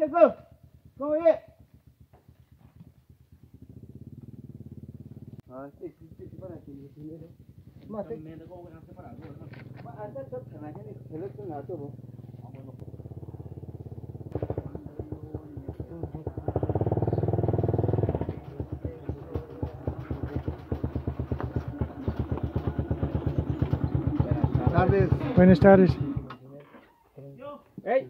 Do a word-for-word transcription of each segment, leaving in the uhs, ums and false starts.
let's go. Go ahead. Ah, sí, sí, sí, para que yo primero. Más, me da como que para algo, ¿no? Anda, todo, que la gente se lo tenga todo. Tardes. Buenas tardes. Hey.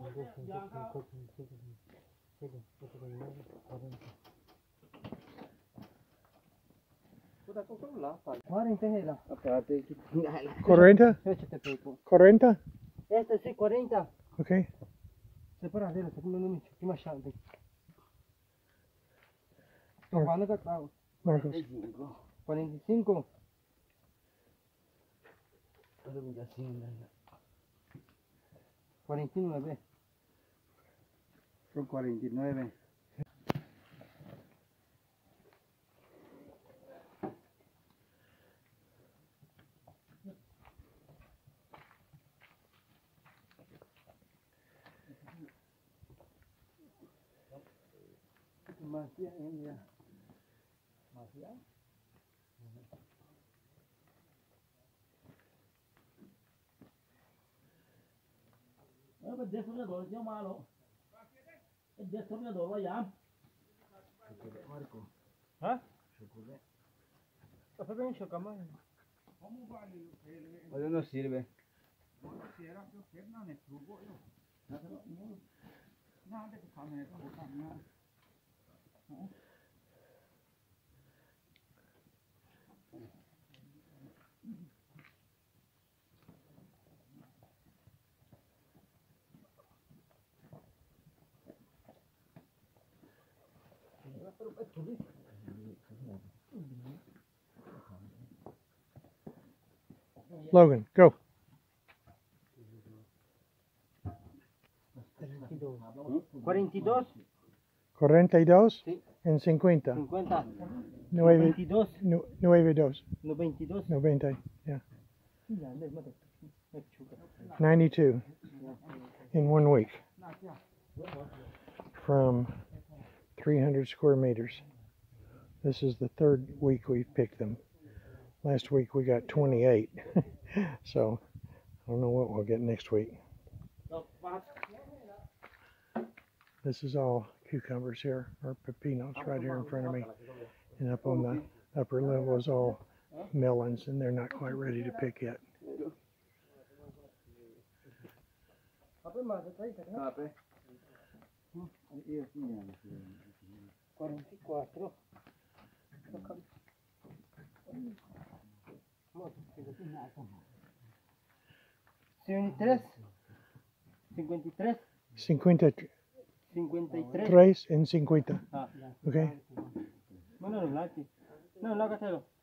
cuarenta es la. cuarenta? cuarenta? Este sí, cuarenta. Ok. Se para hacer, se come un chico más chante. ¿Cuándo que trago? Marcos. cuarenta y cinco. cuarenta y nueve. Son cuarenta y nueve. Más ya, ya. Más ya. Nó bên desktop nhà đồ chứ mà lộ. Bên desktop nhà đồ bao giảm. Hả? Café bien chocamos. Hoy no sirve. Logan, go. cuarenta y dos. cuarenta y dos Sí. en cincuenta. cincuenta. Nueve, noventa y dos. nu- nueve dos. noventa y dos. noventa, yeah. ninety-two in one week from three hundred square meters. This is the third week we've picked them. Last week we got twenty-eight. So I don't know what we'll get next week. This is all cucumbers here, or pepinos right here in front of me. And up on the upper level is all melons, and they're not quite ready to pick yet. cuarenta y tres. cincuenta y tres. cincuenta, cincuenta y tres. tres en cincuenta. Ah, Okay. no, no, no, no, no, no,